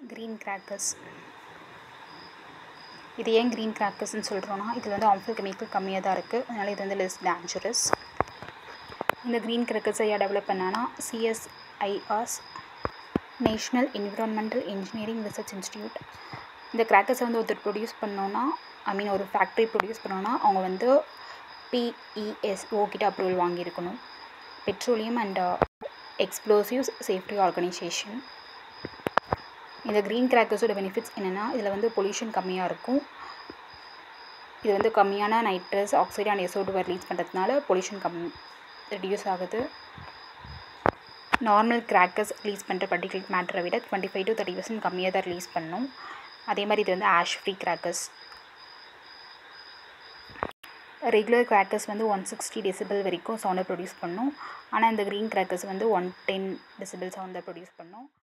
green crackers. இது ஏன் green crackers சொல்கிறோன்னா இதில் வந்து harmful chemical கம்மியாக தான் இருக்குது, அதனால் இது வந்து less dangerous. இந்த green crackers ஐயா டெவலப் பண்ணானா CSIR's National Environmental Engineering Research Institute. இந்த கிராக்கர்ஸை வந்து ஒருத்தர் ப்ரொடியூஸ் பண்ணோன்னா ஒரு ஃபேக்ட்ரி ப்ரொடியூஸ் பண்ணோன்னா அவங்க வந்து PESO கிட்ட அப்ரூவல் வாங்கியிருக்கணும், Petroleum and Explosives Safety Organisation. இந்த க்ரீன் கிராக்கர்ஸோட பெனிஃபிட்ஸ் என்னென்னா இதில் வந்து பொல்யூஷன் கம்மியாக இருக்கும். இது வந்து கம்மியான nitrous oxide and SO2 release பண்ணுறதுனால பொல்யூஷன் ரெடியூஸ் ஆகுது. நார்மல் கிராக்கர்ஸ் ரிலீஸ் பண்ணுற பர்டிகுலர் மேட்டரை விட 25 to 30% கம்மியாக தான் ரிலீஸ் பண்ணும். அதே மாதிரி இது வந்து ash free crackers. Regular crackers வந்து 160 டெசிபிள் வரைக்கும் சவுண்டை ப்ரொடியூஸ் பண்ணும், ஆனால் இந்த க்ரீன் கிராக்கர்ஸ் வந்து 110 டெசிபிள் சவுண்டை ப்ரொடியூஸ் பண்ணும்.